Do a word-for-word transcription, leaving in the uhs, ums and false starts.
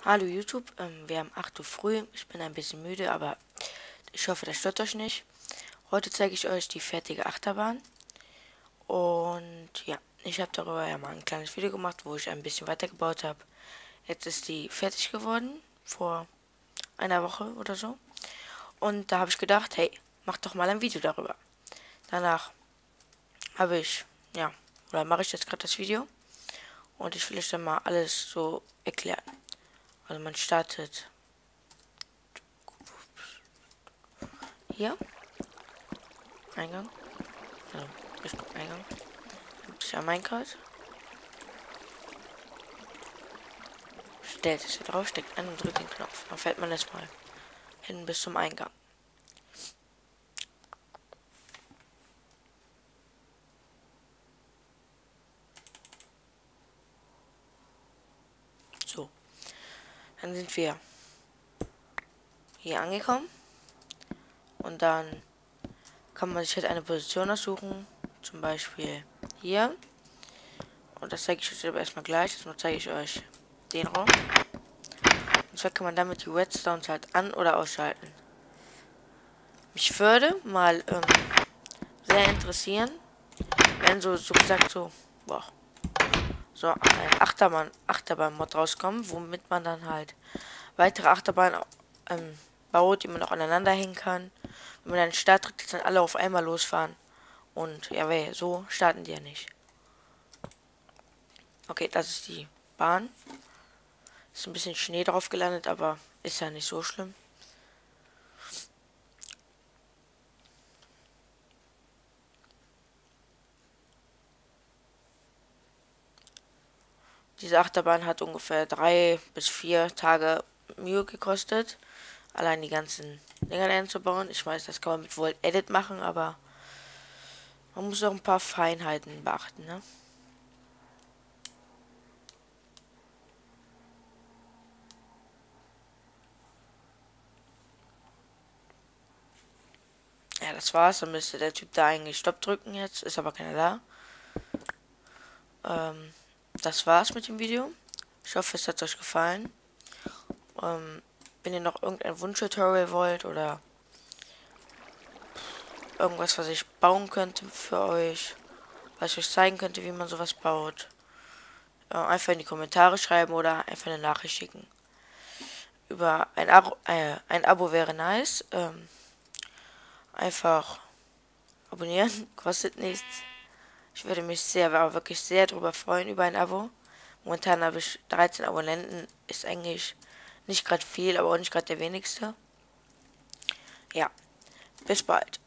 Hallo YouTube, ähm, wir haben acht Uhr früh, ich bin ein bisschen müde, aber ich hoffe, das stört euch nicht. Heute zeige ich euch die fertige Achterbahn und ja, ich habe darüber ja mal ein kleines Video gemacht, wo ich ein bisschen weitergebaut habe. Jetzt ist die fertig geworden, vor einer Woche oder so. Und da habe ich gedacht, hey, mach doch mal ein Video darüber. Danach habe ich, ja, oder mache ich jetzt gerade das Video und ich will euch dann mal alles so erklären. Also man startet hier, Eingang, also Richtung Eingang, gibt es ja Minecraft, stellt es hier drauf, steckt ein und drückt den Knopf, dann fällt man erstmal hin bis zum Eingang. So, dann sind wir hier angekommen und dann kann man sich halt eine Position aussuchen, zum Beispiel hier. Und das zeige ich euch aber erstmal gleich. Jetzt zeige ich euch den Raum. Und zwar kann man damit die Redstones halt an- oder ausschalten. Mich würde mal ähm, sehr interessieren, wenn so, so gesagt so, boah, so ein Achterbahn, Achterbahn-Mod rauskommt, womit man dann halt weitere Achterbahnen ähm, baut, die man auch aneinander hängen kann. Wenn man dann Start drückt, dann alle auf einmal losfahren. Und ja, weh, so starten die ja nicht. Okay, das ist die Bahn. Ist ein bisschen Schnee drauf gelandet, aber ist ja nicht so schlimm. Diese Achterbahn hat ungefähr drei bis vier Tage Mühe gekostet, allein die ganzen Dinger einzubauen. Ich weiß, das kann man mit Volt Edit machen, aber man muss auch ein paar Feinheiten beachten, ne? Ja, das war's. Dann müsste der Typ da eigentlich Stopp drücken jetzt. Ist aber keiner da. Ähm, das war's mit dem Video. Ich hoffe, es hat euch gefallen. Ähm, wenn ihr noch irgendein Wunsch-Tutorial wollt oder irgendwas, was ich bauen könnte für euch, was ich euch zeigen könnte, wie man sowas baut, äh, einfach in die Kommentare schreiben oder einfach eine Nachricht schicken. Über ein Abo, äh, ein Abo wäre nice. Ähm, einfach abonnieren, kostet nichts. Ich würde mich sehr, aber wirklich sehr darüber freuen, über ein Abo. Momentan habe ich dreizehn Abonnenten, ist eigentlich nicht gerade viel, aber auch nicht gerade der wenigste. Ja, bis bald.